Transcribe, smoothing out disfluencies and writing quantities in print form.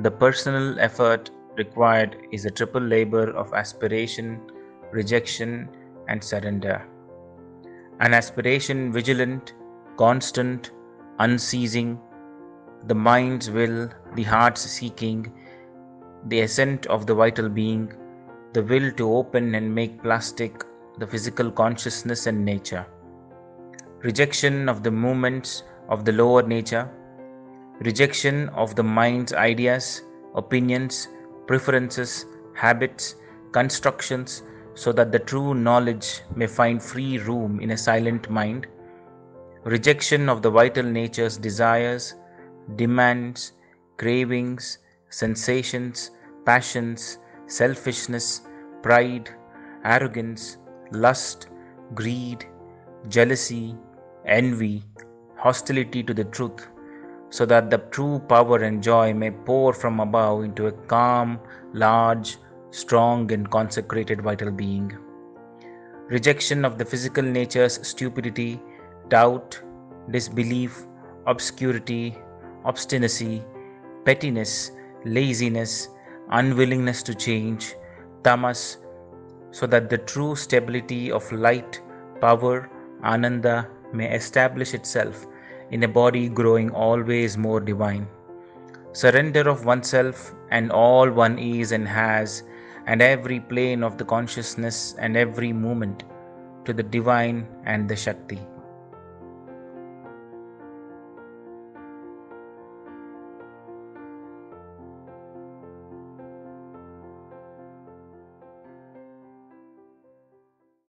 the personal effort required is a triple labor of aspiration, rejection, and surrender. An aspiration vigilant, constant, unceasing, the mind's will, the heart's seeking, the ascent of the vital being, the will to open and make plastic the physical consciousness and nature. Rejection of the movements of the lower nature, rejection of the mind's ideas, opinions, preferences, habits, constructions, so that the true knowledge may find free room in a silent mind, rejection of the vital nature's desires, demands, cravings, sensations, passions, selfishness, pride, arrogance, lust, greed, jealousy, envy, hostility to the truth, so that the true power and joy may pour from above into a calm, large, strong, and consecrated vital being. Rejection of the physical nature's stupidity, doubt, disbelief, obscurity, obstinacy, pettiness, laziness, unwillingness to change, tamas, so that the true stability of light, power, ananda may establish itself in a body growing always more divine. Surrender of oneself and all one is and has, and every plane of the consciousness and every movement to the divine and the Shakti.